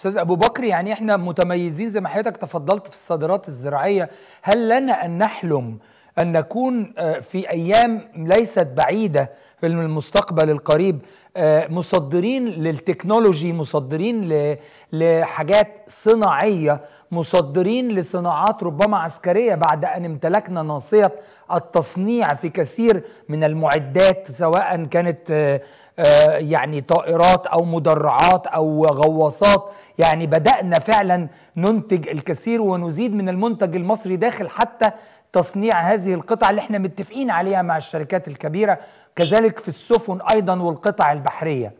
أستاذ أبو بكر، يعني إحنا متميزين زي ما حضرتك تفضلت في الصادرات الزراعية، هل لنا أن نحلم أن نكون في أيام ليست بعيدة في المستقبل القريب مصدرين للتكنولوجي، مصدرين لحاجات صناعية، مصدرين لصناعات ربما عسكرية بعد أن امتلكنا ناصية التصنيع في كثير من المعدات، سواء كانت يعني طائرات أو مدرعات أو غواصات؟ يعني بدأنا فعلا ننتج الكثير ونزيد من المنتج المصري داخل حتى تصنيع هذه القطع اللي احنا متفقين عليها مع الشركات الكبيرة، كذلك في السفن أيضا والقطع البحرية.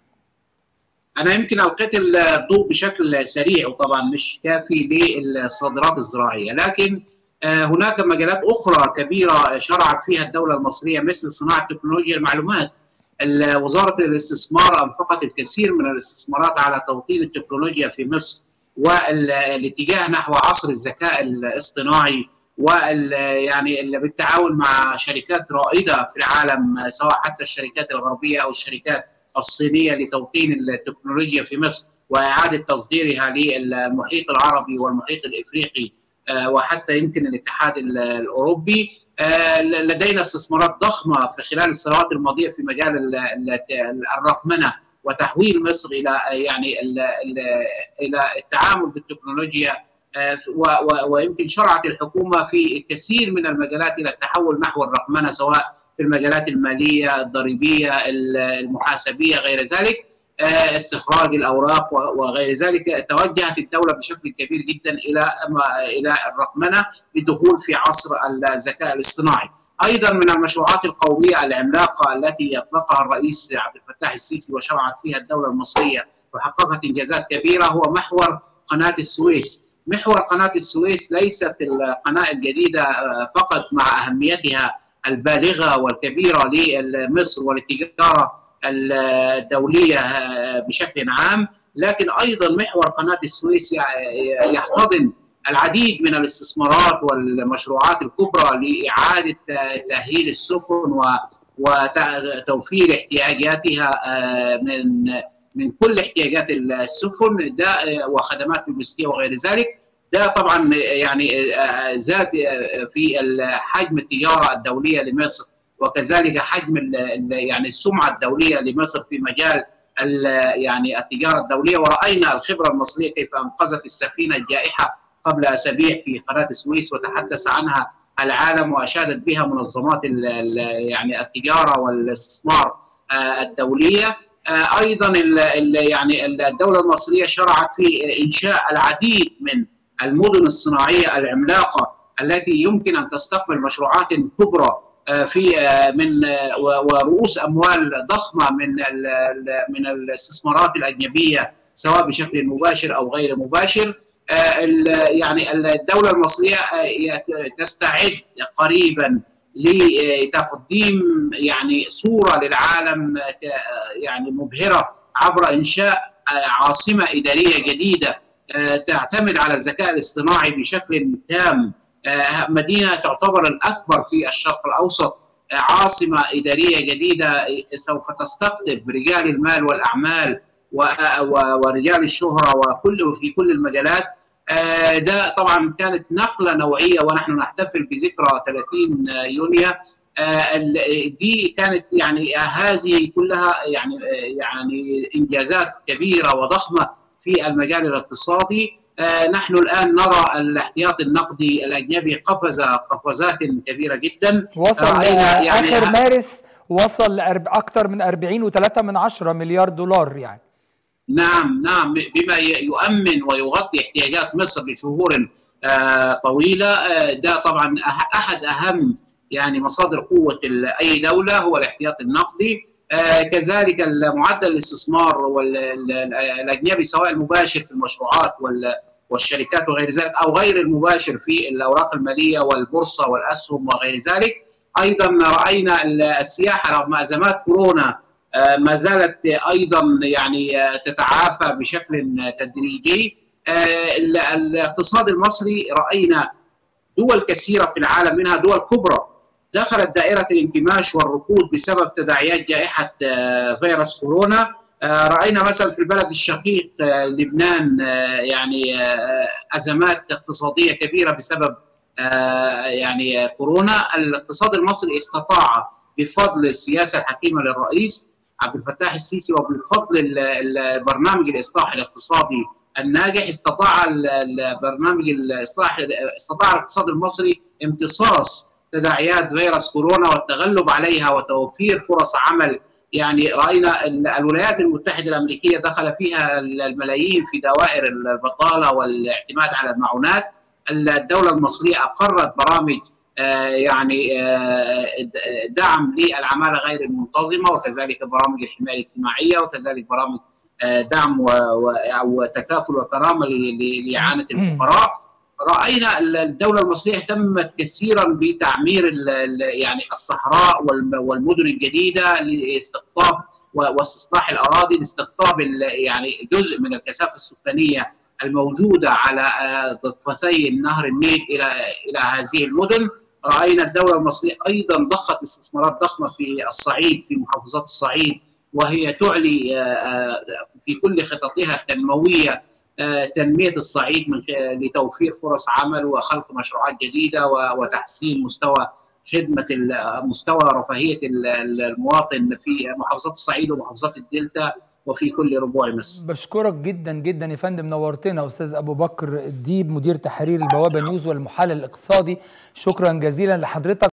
أنا يمكن ألقيت الضوء بشكل سريع وطبعا مش كافي للصادرات الزراعية، لكن هناك مجالات أخرى كبيرة شرعت فيها الدولة المصرية مثل صناعة تكنولوجيا المعلومات. وزارة الاستثمار أنفقت الكثير من الاستثمارات على توطين التكنولوجيا في مصر والاتجاه نحو عصر الذكاء الاصطناعي، يعني بالتعاون مع شركات رائدة في العالم، سواء حتى الشركات الغربية أو الشركات الصينية، لتوطين التكنولوجيا في مصر وإعادة تصديرها للمحيط العربي والمحيط الإفريقي وحتى يمكن الاتحاد الأوروبي. لدينا استثمارات ضخمة في خلال السنوات الماضية في مجال الرقمنة وتحويل مصر إلى يعني إلى التعامل بالتكنولوجيا، ويمكن شرعت الحكومة في كثير من المجالات إلى التحول نحو الرقمنة، سواء في المجالات المالية، الضريبية، المحاسبية، غير ذلك، استخراج الأوراق وغير ذلك. توجهت الدولة بشكل كبير جدا إلى الرقمنة للدخول في عصر الذكاء الاصطناعي. أيضا من المشروعات القومية العملاقة التي أطلقها الرئيس عبد الفتاح السيسي وشرعت فيها الدولة المصرية وحققت إنجازات كبيرة هو محور قناة السويس. محور قناة السويس ليست القناة الجديدة فقط مع أهميتها البالغة والكبيرة لمصر وللتجارة الدولية بشكل عام، لكن أيضا محور قناة السويس يحتضن العديد من الاستثمارات والمشروعات الكبرى لإعادة تأهيل السفن وتوفير احتياجاتها من كل احتياجات السفن ده وخدمات لوجستية وغير ذلك. ده طبعا يعني زاد في حجم التجارة الدولية لمصر، وكذلك حجم يعني السمعة الدولية لمصر في مجال يعني التجارة الدولية. ورأينا الخبرة المصرية كيف أنقذت السفينة الجائحة قبل أسابيع في قناة السويس وتحدث عنها العالم وأشادت بها منظمات يعني التجارة والاستثمار الدولية. أيضا يعني الدولة المصرية شرعت في إنشاء العديد من المدن الصناعية العملاقة التي يمكن أن تستقبل مشروعات كبرى في ورؤوس أموال ضخمة من الاستثمارات الأجنبية، سواء بشكل مباشر أو غير مباشر. يعني الدولة المصرية تستعد قريبا لتقديم يعني صورة للعالم يعني مبهرة عبر إنشاء عاصمة إدارية جديدة تعتمد على الذكاء الاصطناعي بشكل تام، مدينة تعتبر الأكبر في الشرق الأوسط، عاصمة إدارية جديدة سوف تستقطب رجال المال والأعمال ورجال الشهرة في كل المجالات. ده طبعا كانت نقلة نوعية، ونحن نحتفل بذكرى 30 يونيو. دي كانت يعني هذه كلها يعني إنجازات كبيرة وضخمة في المجال الاقتصادي. نحن الآن نرى الاحتياط النقدي الأجنبي قفزات كبيرة جدا. وصل يعني آخر مارس وصل لأكثر من 40.3 مليار دولار يعني. نعم بما يؤمن ويغطي احتياجات مصر لشهور طويلة. ده طبعا أحد أهم يعني مصادر قوة أي دولة هو الاحتياط النقدي. كذلك معدل الاستثمار الأجنبي سواء المباشر في المشروعات والشركات وغير ذلك أو غير المباشر في الأوراق المالية والبورصة والأسهم وغير ذلك. أيضا رأينا السياحة رغم أزمات كورونا ما زالت أيضا يعني تتعافى بشكل تدريجي. الاقتصاد المصري رأينا دول كثيرة في العالم منها دول كبرى دخلت دائرة الانكماش والركود بسبب تداعيات جائحة فيروس كورونا. رأينا مثلا في البلد الشقيق لبنان يعني أزمات اقتصادية كبيرة بسبب يعني كورونا. الاقتصاد المصري استطاع بفضل السياسة الحكيمة للرئيس عبد الفتاح السيسي وبفضل البرنامج الإصلاح الاقتصادي الناجح، استطاع البرنامج الإصلاح استطاع الاقتصاد المصري امتصاص تداعيات فيروس كورونا والتغلب عليها وتوفير فرص عمل. يعني رأينا الولايات المتحدة الأمريكية دخل فيها الملايين في دوائر البطالة والاعتماد على المعونات. الدولة المصرية أقرت برامج يعني دعم للعمالة غير المنتظمة، وكذلك برامج الحماية الاجتماعية، وكذلك برامج دعم وتكافل وكرامة لإعانة الفقراء. رأينا الدولة المصرية اهتمت كثيرا بتعمير يعني الصحراء والمدن الجديدة لاستقطاب واستصلاح الأراضي لاستقطاب يعني جزء من الكثافة السكانية الموجودة على ضفتي نهر النيل إلى هذه المدن. رأينا الدولة المصرية أيضا ضخت استثمارات ضخمة في الصعيد، في محافظات الصعيد، وهي تعلي في كل خططها التنموية تنمية الصعيد لتوفير فرص عمل وخلق مشروعات جديدة وتحسين خدمة مستوى رفاهية المواطن في محافظات الصعيد ومحافظات الدلتا وفي كل ربوع مصر. بشكرك جدا جدا يا فندم، نورتنا أستاذ أبو بكر الديب، مدير تحرير البوابة نيوز والمحلل الاقتصادي. شكرا جزيلا لحضرتك.